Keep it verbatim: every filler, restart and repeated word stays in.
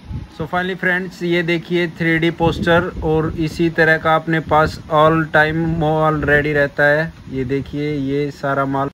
So finally friends, ये देखिए three D poster, और इसी तरह का अपने पास ऑल टाइम माल रेडी रहता है। ये देखिए ये सारा माल